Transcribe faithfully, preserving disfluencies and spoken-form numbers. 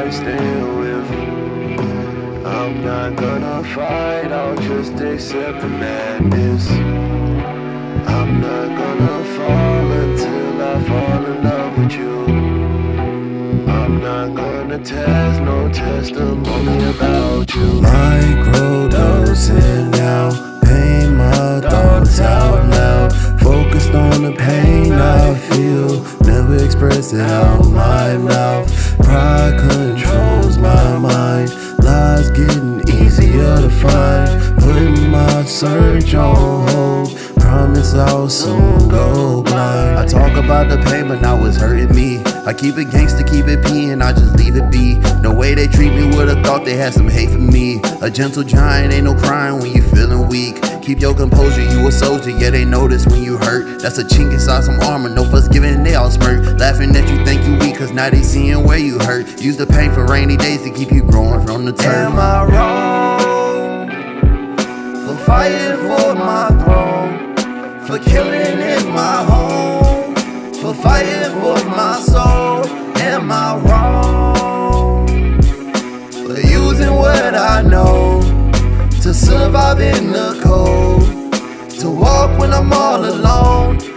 like staying with you. I'm not gonna fight, I'll just accept the madness. I'm not gonna fall until I fall in love with you. I'm not gonna test no testimony about you. Microdosing now, pain my thoughts out loud. Focused on the pain I feel, never express it out my mouth. Pride controls my mind, lies getting easier to find. Putting my search on hold, promise I'll soon go blind. I talk about the pain, but now it's hurting me. I keep it gangsta, keep it P, and I just leave it be. No way they treat me, would've thought they had some hate for me. A gentle giant, ain't no crying when you feeling weak. Keep your composure, you a soldier, yeah they notice when you hurt. That's a chink inside some armor, no fuss giving, they all smirk. Laughing at you think you weak, cause now they seeing where you hurt. Use the pain for rainy days to keep you growing from the turf. Am I wrong for fighting for my throne, for killing in my home, for fighting for my soul? Am I wrong for using what I know to survive in the cold, to walk when I'm all alone?